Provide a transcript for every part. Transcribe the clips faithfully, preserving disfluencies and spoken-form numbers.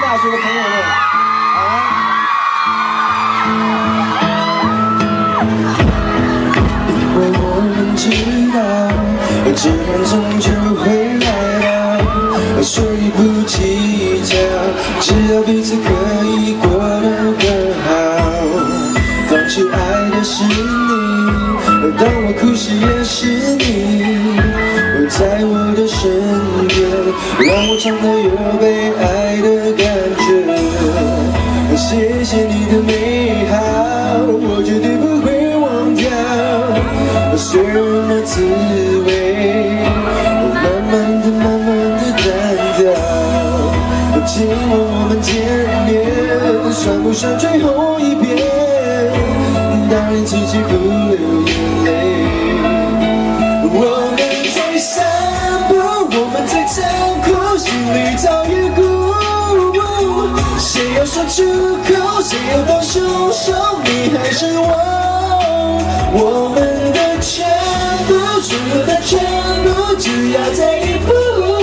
大学的朋友们，好吗？因为我们知道，自然终究会来到，所以不计较，只要彼此可以过得更好。当初爱的是你，当我哭时也是你，在我的身边，让我尝到有被爱的感觉。谢谢你的美好，我绝对不会忘掉。虽然那滋味慢慢的、慢慢的淡掉。今晚我们见面，算不算最后一遍？当然自己不流眼泪。我们在散步，我们在残酷，心里早已鼓舞。谁要说出口，谁要当凶手，你还是我。我们的全部，所有的全部，只要再一步，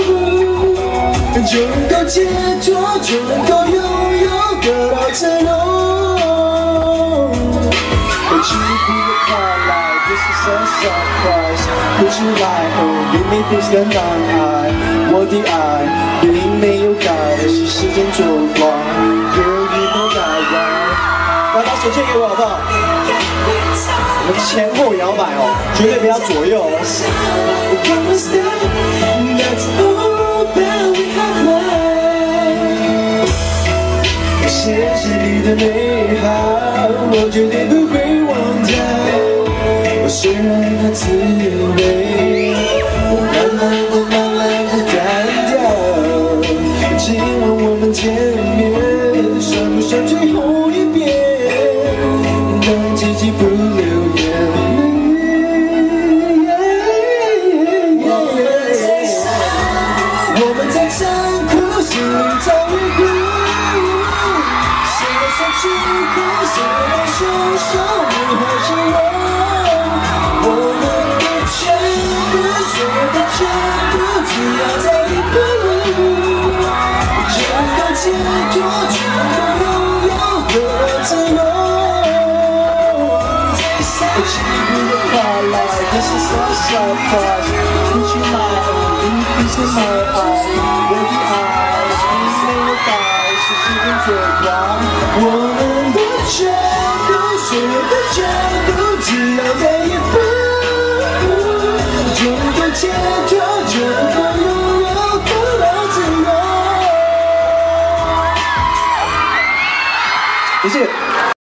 就能够解脱，就能够拥有，得到自由。But you be the twilight, this is a surprise. Put you right on, give me things 的难挨。我的爱并没有改，是时间作怪。Girl, you know that right. 来，把手借给我好不好？我们前后摇摆哦，绝对不要左右哦。谢谢你的美好，我绝对不会忘掉。虽然它滋味慢慢的、慢慢的淡掉。今晚我们见面，算不算最后一遍？让自己不流眼泪。我们在残酷，心里早已鼓舞。说出口，谁要凶手，你还是我。我们的全部，所有的全部，只要再一步，就能够解脱，就能够拥有的自由。But you be the twilight, this is a surprise. Put you my own, give me peace in my eyes. With the eyes, please say goodbye. 是时间作怪，我们的全部，所有的全部，只要再一步，就能够解脱，就能够拥有，得到自由。谢谢。